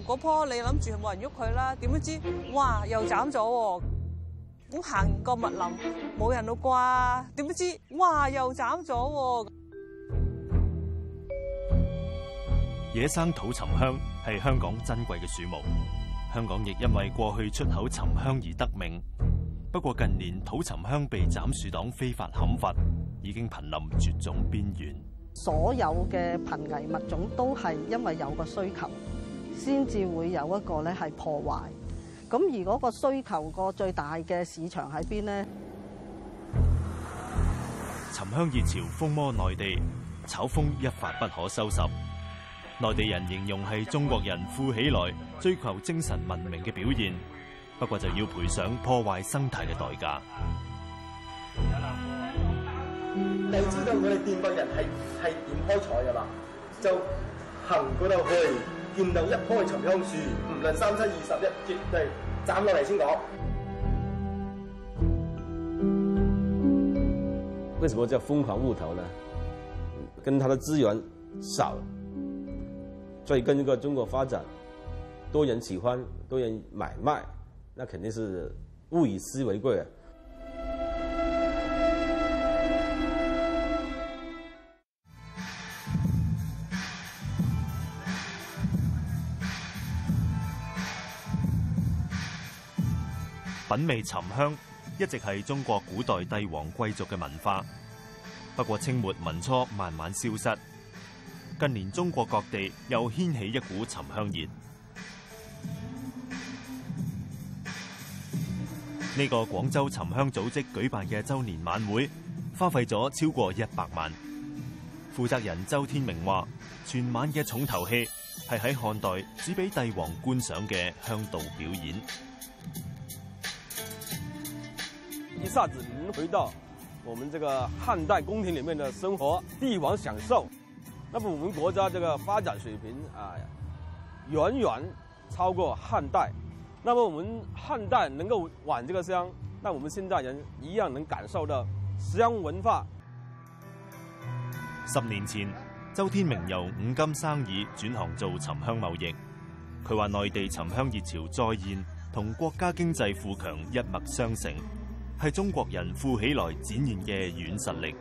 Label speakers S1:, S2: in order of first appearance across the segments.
S1: 嗰棵你諗住冇人喐佢啦，點不知哇又斬咗喎！咁行過密林冇人咯啩？點不知哇又斬咗喎！
S2: 野生土沉香係香港珍貴嘅樹木，香港亦因為過去出口沉香而得名。不過近年土沉香被斬樹黨非法砍伐，已經瀕臨絕種邊緣。
S3: 所有嘅瀕危物種都係因為有個需求，先至會有一個咧係破壞。咁而嗰個需求個最大嘅市場喺邊呢？
S2: 沉香熱潮風靡內地，炒風一發不可收拾。內地人形容係中國人富起來、追求精神文明嘅表現，不過就要賠上破壞生態嘅代價。
S4: 你知道我哋電筆人係點開採㗎嘛？就行嗰度去，見到一棵沉香樹，無論37、21，絕對斬落嚟先講。
S5: 為什麼叫瘋狂務頭呢？跟它的資源少，所以跟這個中國發展，多人喜歡，多人買賣，那肯定是物以稀為貴啊。
S2: 品味沉香一直係中國古代帝王貴族嘅文化，不過清末民初慢慢消失。近年中國各地又掀起一股沉香熱。呢個廣州沉香組織舉辦嘅周年晚會，花費咗超過100萬。負責人周天明話：全晚嘅重頭戲係喺漢代只俾帝王觀賞嘅香道表演。
S5: 一下子能回到我們這個漢代宮廷裏面的生活，帝王享受。那麼我們國家這個發展水平啊，遠遠超過漢代。那麼我們漢代能夠挽這個香，那我們現代人一樣能感受到香文化。
S2: 10年前，周天明由五金生意轉行做沉香貿易。佢話內地沉香熱潮再現，同國家經濟富強一脈相承。係中國人富起來展現嘅軟實力。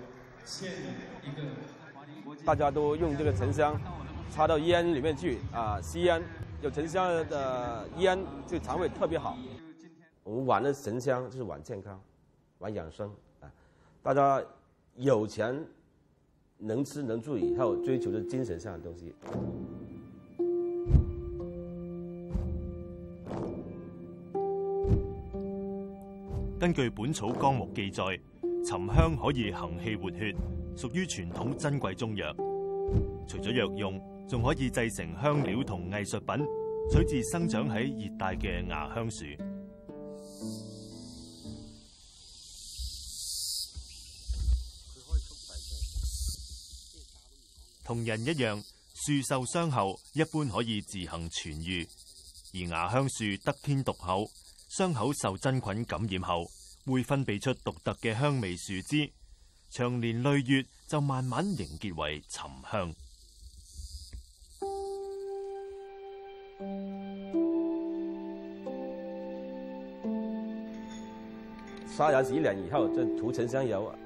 S5: 大家都用這個沉香插到煙裏面去啊，吸煙，有沉香的煙就腸胃特別好。我們玩的沉香就是玩健康，玩養生啊。大家有錢能吃能住以後，追求的精神上的東西。
S2: 根據《本草綱目》記載，沉香可以行氣活血，屬於傳統珍貴中藥。除咗藥用，仲可以製成香料同藝術品，取自生長喺熱帶嘅芽香樹。同人一樣，樹受傷後一般可以自行痊癒，而芽香樹得天獨厚。傷口受真菌感染後，會分泌出獨特嘅香味樹脂，長年累月就慢慢凝結為沉香。
S5: 刷牙洗臉以後，就塗沉香油。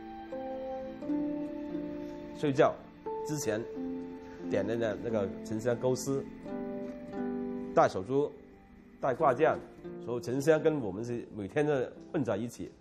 S5: 睡覺之前點那個沉香勾絲，戴手珠，戴掛件。所以沉香跟我們是每天都混在一起。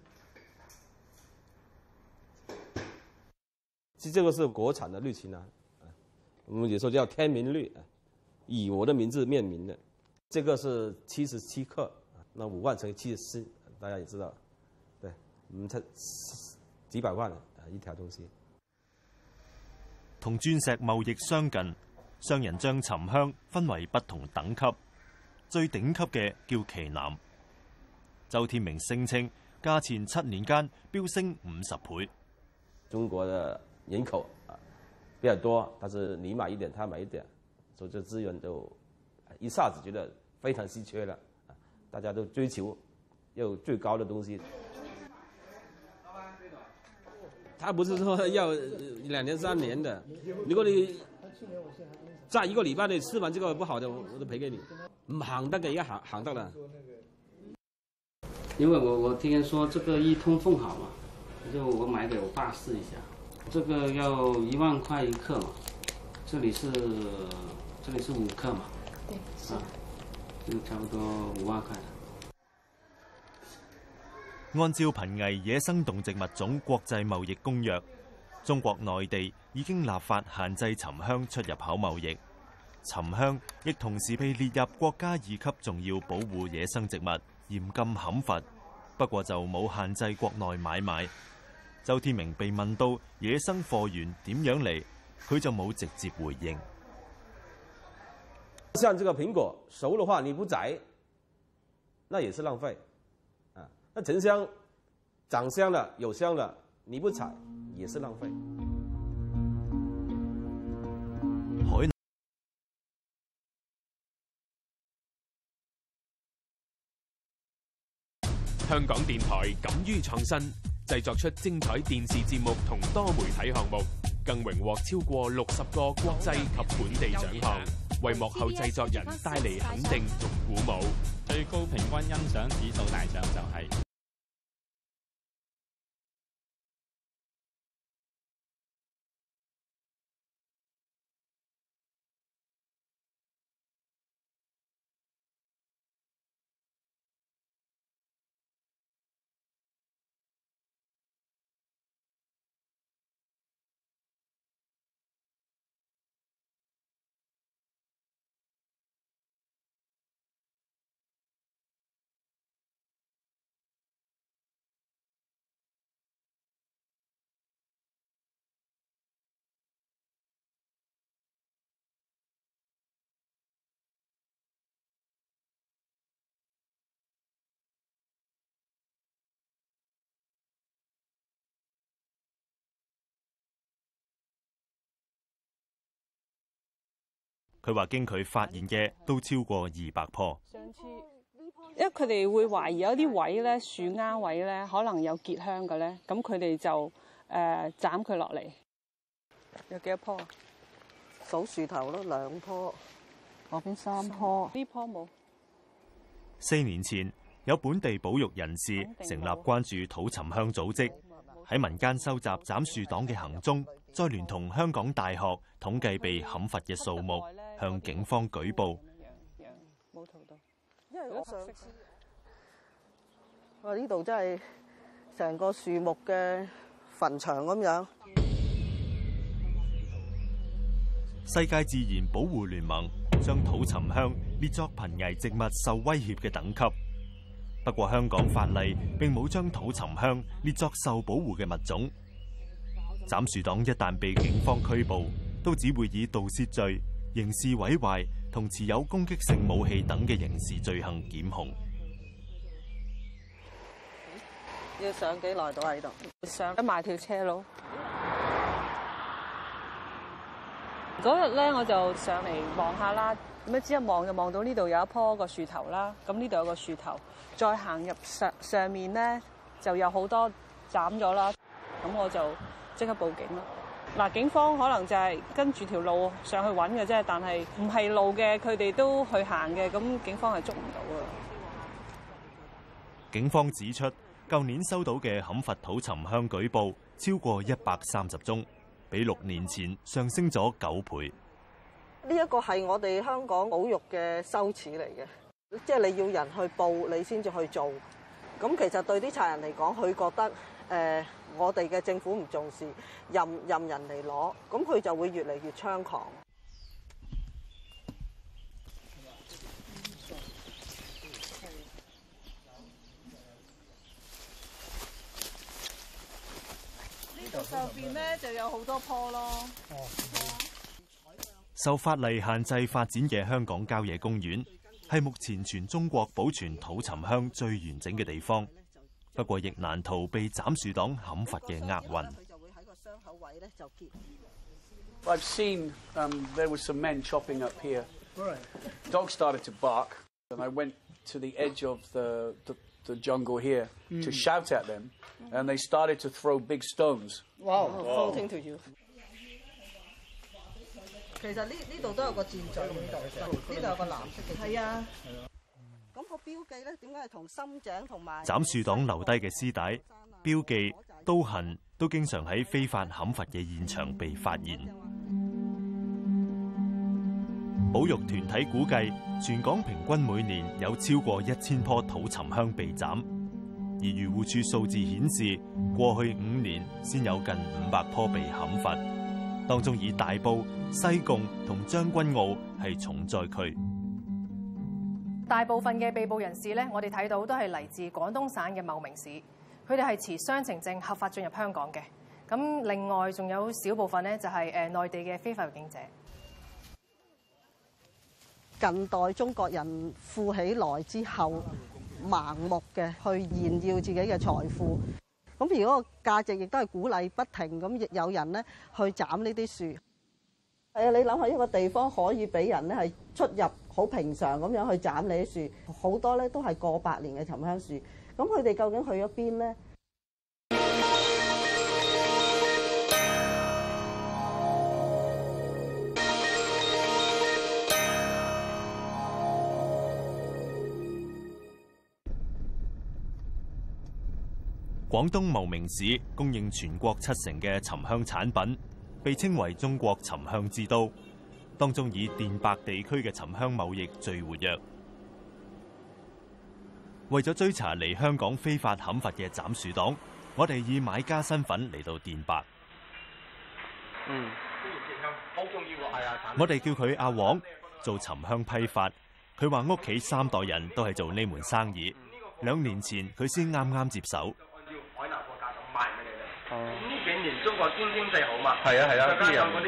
S5: 其實這個是國產的綠芩蘭，我們有時候叫天名綠，以我的名字命名的。這個是77克，那5萬乘以74，大家也知道，對，我們才幾百萬一條東西。
S2: 同鑽石貿易相近，商人將沉香分為不同等級。最頂級嘅叫旗艦，周天明聲稱價錢7年間飆升50倍。
S5: 中國的人口比較多，但是你買一點，他買一點，所以這資源就一下子覺得非常稀缺了，大家都追求要最高的東西。他不是說要2年3年的，如果你再1個禮拜你吃完這個不好的，我都賠給你。唔行得嘅，而家行得啦。
S6: 因為我聽說這個一通鳳好嘛，就我買給我爸試一下。這個要1萬塊1克嘛，這裡是5克嘛，對，啊，就差不多5萬塊。
S2: 按照《瀕危野生動植物種國際貿易公約》，中國內地已經立法限制沉香出入口貿易。沉香亦同時被列入國家2級重要保護野生植物，嚴禁砍伐。不過就冇限制國內買賣。周天明被問到野生貨源點樣嚟，佢就冇直接回應。
S5: 像這個蘋果熟的話，你不摘，那也是浪費。啊，那沉香長香的有香的，你不採也是浪費。
S7: 香港電台敢於創新，製作出精彩電視節目同多媒體項目，更榮獲超過60個國際及本地獎項，為幕後製作人帶嚟肯定同鼓舞。
S8: 最高平均欣賞指數大獎就係
S2: 佢話經佢發現嘅都超過200棵。
S1: 上次，因為佢哋會懷疑有啲位咧，樹丫位咧，可能有結香嘅咧，咁佢哋就斬佢落嚟。有幾多棵？
S3: 數樹頭咯，2棵，嗰邊3棵，
S1: 呢棵冇。
S2: 4年前，有本地保育人士成立關注土沉香組織，喺民間收集斬樹黨嘅行蹤，再聯同香港大學統計被砍伐嘅數目，向警方舉報。
S1: 冇圖到，
S3: 因為我上次，呢度真係成個樹木嘅墳場咁樣。
S2: 世界自然保護聯盟將土沉香列作瀕危植物受威脅嘅等級。不過香港法例並冇將土沉香列作受保護嘅物種。斬樹黨一旦被警方拘捕，都只會以盜竊罪、刑事毀壞同持有攻擊性武器等嘅刑事罪行檢控。
S3: 要上幾耐到喺度？
S1: 上埋條車路。嗰日咧，我就上嚟望下啦。咁樣只一望就望到呢度有一棵個樹頭啦。咁呢度有個樹頭，再行入上面咧就有好多斬咗啦。咁我就即刻報警咯。嗱，警方可能就係跟住條路上去揾嘅啫，但係唔係路嘅，佢哋都去行嘅，咁警方係捉唔到㗎。
S2: 警方指出，舊年收到嘅砍伐土沉香舉報超過130宗，比6年前上升咗9倍。
S3: 呢一個係我哋香港保育嘅羞恥嚟嘅，即係你要人去報，你先至去做。咁其實對啲賊人嚟講，佢覺得我哋嘅政府唔重視，任人嚟攞，咁佢就會越嚟越猖狂。
S1: 呢度上邊咧就有好多棵咯。
S2: 受法例限制發展嘅香港郊野公園係目前全中國保存土沉香最完整嘅地方，不過亦難逃被斬樹黨砍伐嘅厄運。
S9: I've seen there were some men chopping up here. Dogs started to bark, and I went to the edge of the jungle here to shout at them, and they started to throw big stones.
S3: Wow, floating to you. 其實呢度都有個箭嘴，呢度有個藍色嘅。係啊。咁個標記咧，點解係同深井同埋
S2: 斬樹黨留低嘅絲帶、標記、刀痕都經常喺非法砍伐嘅現場被發現。保育團體估計，全港平均每年有超過1000棵土沉香被斬，而漁護署數字顯示，過去5年先有近500棵被砍伐，當中以大埔、西貢同將軍澳係重災區。
S10: 大部分嘅被捕人士咧，我哋睇到都係嚟自廣東省嘅茂名市，佢哋係持雙程證合法進入香港嘅。咁另外仲有少部分咧，就係內地嘅非法入境者。
S3: 近代中國人富起來之後，盲目嘅去炫耀自己嘅財富。咁而嗰個價值亦都係鼓勵不停咁，亦有人咧去斬呢啲樹。係啊，你諗下一個地方可以俾人咧係出入好平常咁樣去斬你啲樹，好多咧都係過百年嘅沉香樹。咁佢哋究竟去咗邊咧？
S2: 廣東茂名市供應全國70%嘅沉香產品，被稱為中國沉香之都。當中以電白地區嘅沉香貿易最活躍。為咗追查嚟香港非法砍伐嘅斬樹黨，我哋以買家身份嚟到電白。我哋叫佢阿黃，做沉香批發。佢話屋企3代人都係做呢門生意，2年前佢先啱接手。
S4: 海南貨價咁賣俾你哋。呢幾年中國經濟好嘛？係啊，再加上嗰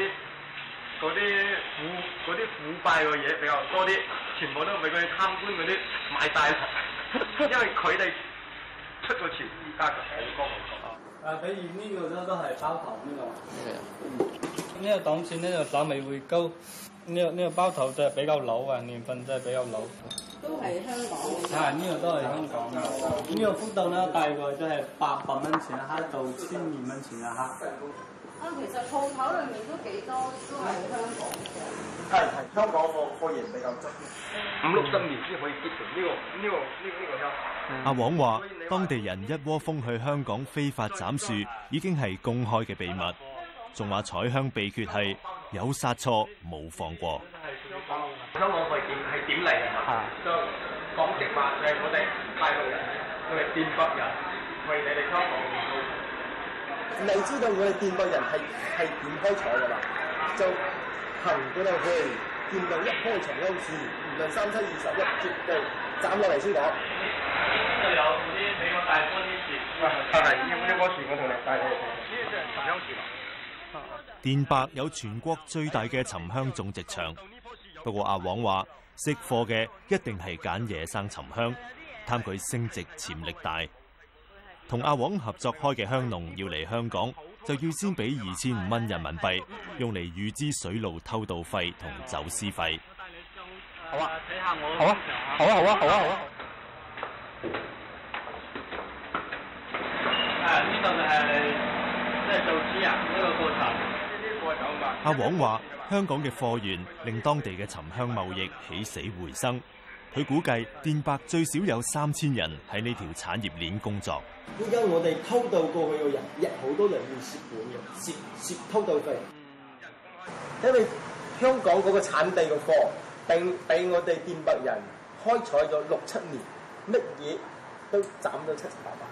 S4: 啲腐敗嘅嘢比較多啲，全部都俾佢哋貪官嗰啲買晒，因為佢哋出個錢，而家就好高好高。
S11: 比如呢個都係包頭呢個，呢個檔次呢就稍微會高，呢個包頭就係比較老啊，年份真係比較老。
S3: 都係香港嘅。
S11: 係呢個都係香港嘅。呢個幅度呢，大概都係800蚊錢一克到1200蚊錢一克。
S10: 其實鋪頭裏面都幾多都係香港嘅。
S4: 係香港貨源比較足，50-60年先可以結成呢個香。
S2: 阿黃話：當地人一窩蜂去香港非法斬樹，已經係公開嘅秘密。仲話採香秘訣係有殺錯冇放過。
S4: 香港係點嚟嘅嘛？就講直話就係我哋大陸人，我哋電北人為你哋香港而做。你知道我哋電北人係點開採㗎嘛？就行嗰度去，見到一棵沉香樹，無論37、21，絕對斬落嚟先講。呢度有啲比較大棵啲樹，係呢棵樹我同你帶你去。呢隻沉香樹。
S2: 電白有全國最大嘅沉香種植場，不過阿黃話識貨嘅一定係揀野生沉香，貪佢升值潛力大。同阿黃合作開嘅香農要嚟香港，就要先俾2500蚊人民幣，用嚟預支水路偷渡費同走私費。
S11: 好啊，睇下我。好啊，好啊，好啊，好啊，好啊。呢度就係即係做紙啊，呢個過程。
S2: 阿黃話：香港嘅貨源令當地嘅沉香貿易起死回生。佢估計電白最少有3000人喺呢條產業鏈工作。
S4: 依家我哋偷渡過去嘅人，好多人要蝕本嘅，蝕偷渡費。因為香港嗰個產地嘅貨，俾我哋電白人開採咗6-7年，乜嘢都斬到七七八八。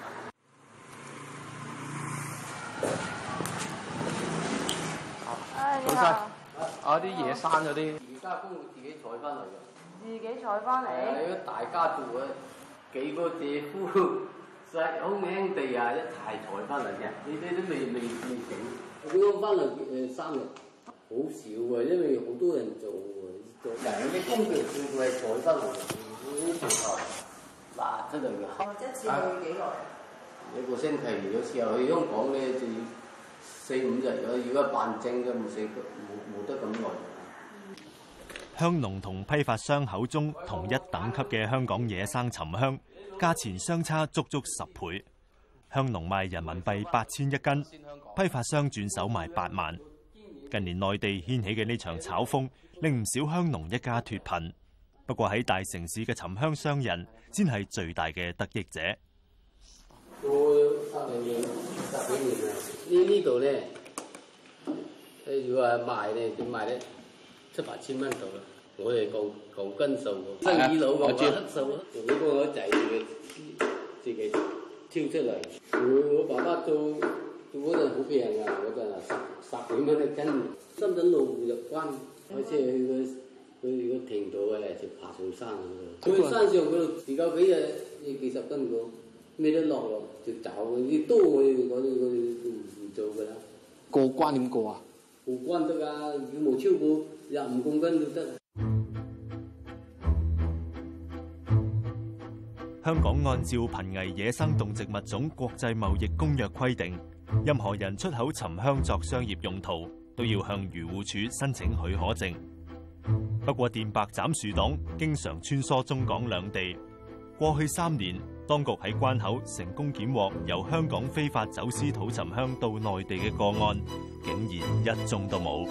S11: 早晨，啲嘢生咗啲。
S12: 而家工會自己採翻嚟嘅。
S10: 自己採翻嚟。
S12: 你大家族啊，幾個姐夫細好兄弟啊，一齊採翻嚟嘅。你哋都未整。我翻嚟3日，好少啊，因為好多人做人啲工具全部係採翻嚟嘅，拿出嚟嘅。
S3: 一次去幾耐？1
S12: 個星期，有時候去香港咧就要4-5日，如果辦證嘅冇得咁耐。
S2: 香農同批發商口中同一等級嘅香港野生沉香，價錢相差足10倍。香農賣人民幣8000一斤，批發商轉手賣8萬。 近年內地掀起嘅呢場炒風，令唔少香農一家脫貧。不過喺大城市嘅沉香商人先係最大嘅得益者。
S12: 10年呢度咧，如果係賣咧，點賣咧？700-8千蚊度啦。我哋講斤數，生意佬講克數咯。用呢個我仔自己挑出嚟。我爸爸做嗰陣好平啊，嗰陣10幾蚊一斤。深圳路入關，開車去個停到嘅就爬上山嗰度。去山上嗰度自救幾日，幾十斤個，咩都落就走。啲多我哋唔做㗎啦。
S13: 過關點過啊？
S12: 過關得㗎，佢冇超過25公斤都得。
S2: 香港按照《瀕危野生動植物種國際貿易公約》規定，任何人出口沉香作商業用途，都要向漁護署申請許可證。不過電白斬樹黨經常穿梭中港兩地，過去3年，當局喺關口成功檢獲由香港非法走私土沉香到內地嘅個案，竟然1宗都冇。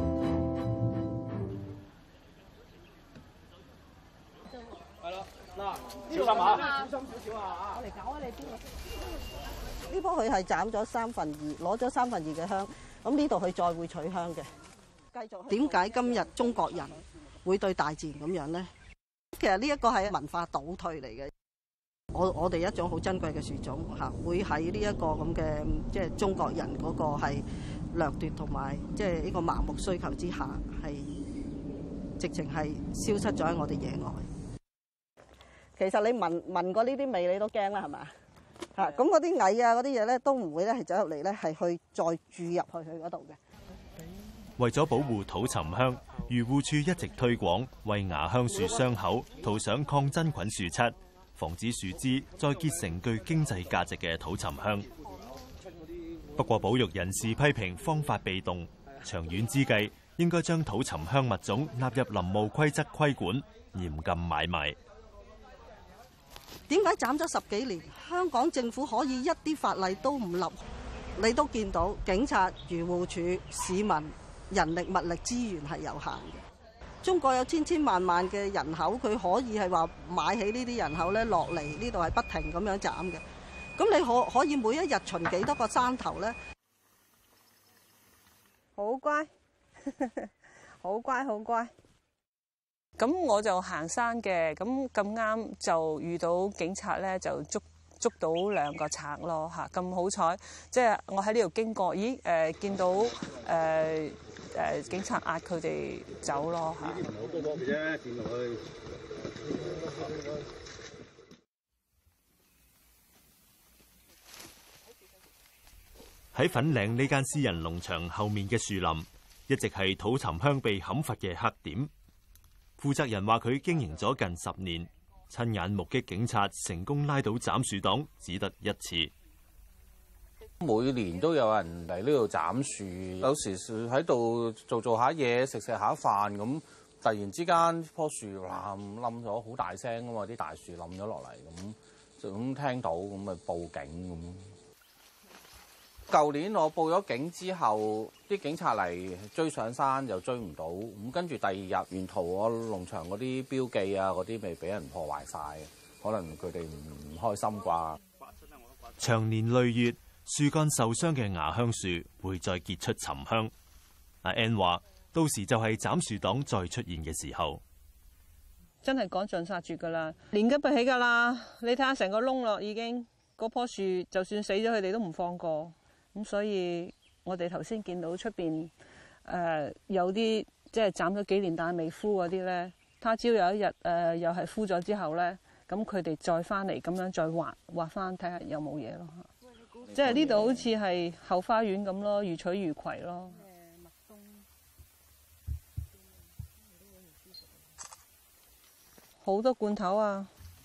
S3: 小心啊！小心少少啊！我嚟搞啊！你邊個？呢棵佢係斬咗2/3，攞咗2/3嘅香。咁呢度佢再會取香嘅。繼續。點解今日中國人會對大自然咁樣咧？其實呢一個係文化倒退嚟嘅。我哋一種好珍貴嘅樹種嚇，會喺呢一個咁嘅即係中國人嗰個係掠奪同埋即係呢個盲目需求之下，係直情係消失咗喺我哋野外。其實你聞過呢啲味，你都驚啦，係嘛？嚇，咁嗰啲蟻啊，嗰啲嘢咧，都唔會咧係走入嚟咧，係去再注入去佢嗰度嘅。
S2: 為咗保護土沉香，漁護署一直推廣為牙香樹傷口塗上抗真菌樹漆，防止樹枝再結成具經濟價值嘅土沉香。不過保育人士批評方法被動，長遠之計應該將土沉香物種納入林務規則規管，嚴禁買賣。
S3: 點解斬咗10幾年，香港政府可以一啲法例都唔立？你都見到警察、漁護署、市民人力物力資源係有限嘅。中國有千萬嘅人口，佢可以係話買起呢啲人口咧落嚟呢度係不停咁樣斬嘅。咁你可以每一日巡幾多個山頭咧？
S1: 好乖，好乖，好乖。咁我就行山嘅，咁啱就遇到警察咧，就捉到2個賊咯嚇。咁好彩，即係我喺呢度經過，見到警察壓佢哋走咯嚇。唔好多嘅啫，見落去。
S2: 喺粉嶺呢間私人農場後面嘅樹林，一直係土沉香被砍伐嘅黑點。負責人話佢經營咗近10年，親眼目擊警察成功拉到斬樹黨只得1次。
S14: 每年都有人嚟呢度斬樹，有時喺度做下嘢，食下飯咁，突然之間棵樹冧咗，好大聲㗎嘛，啲大樹冧咗落嚟咁，就咁聽到咁咪報警咁。舊年我報咗警之後，啲警察嚟追上山又追唔到，咁跟住第2日沿途我農場嗰啲標記啊嗰啲咪俾人破壞晒，可能佢哋唔開心啩。
S2: 長年累月，樹幹受傷嘅牙香樹會再結出沉香。阿 Ann 話：到時就係斬樹黨再出現嘅時候，
S1: 真係趕盡殺絕㗎啦，連根拔起㗎啦！你睇下成個窿咯，已經嗰棵樹就算死咗，佢哋都唔放過。咁所以我哋頭先見到出邊有啲即係斬咗幾年但係未枯嗰啲咧，他朝有一日又係枯咗之後咧，咁佢哋再翻嚟咁樣再挖翻睇下有冇嘢咯。即係呢度好似係後花園咁咯，如取如攜咯。好多罐頭啊！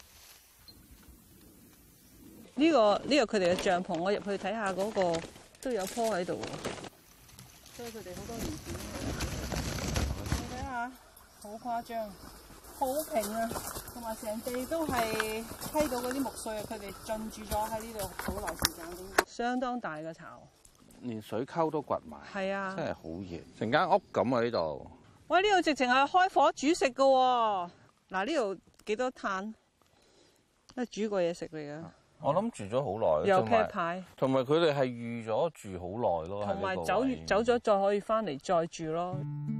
S1: 呢個佢哋嘅帳篷，我入去睇下嗰個都有棵喺度喎，所以佢哋好多年前。你睇下，好誇張，好平啊，同埋成地都係批到嗰啲木碎啊，佢哋進駐咗喺呢度好耐時間，相當大嘅巢。
S14: 連水溝都掘埋。
S1: 係啊，
S14: 真係好熱，成間屋咁啊呢度。
S1: 喂，呢度直情係開火煮食㗎喎。嗱，呢度幾多炭？都係煮過嘢食嚟㗎。
S14: 我諗住咗好耐，
S1: 有啤牌，
S14: 同埋佢哋係預咗住好耐咯。
S1: 同埋走咗再可以翻嚟再住咯。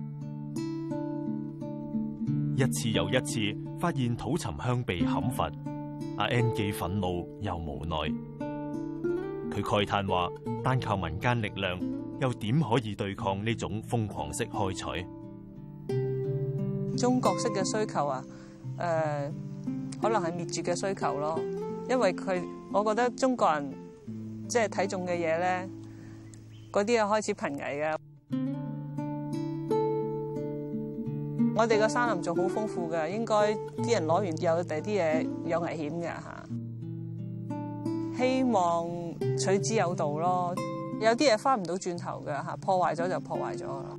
S2: 一次又一次發現土沉香被砍伐，阿 N 既憤怒又無奈。佢慨嘆話：單靠民間力量，又點可以對抗呢種瘋狂式開採？
S1: 中國式嘅需求啊，可能係滅絕嘅需求咯。因為我覺得中國人即係睇中嘅嘢咧，嗰啲啊開始瀕危嘅。我哋個山林仲好豐富嘅，應該啲人攞完有第啲嘢有危險嘅嚇。希望取之有道咯，有啲嘢翻唔到轉頭嘅嚇，破壞咗就破壞咗啦。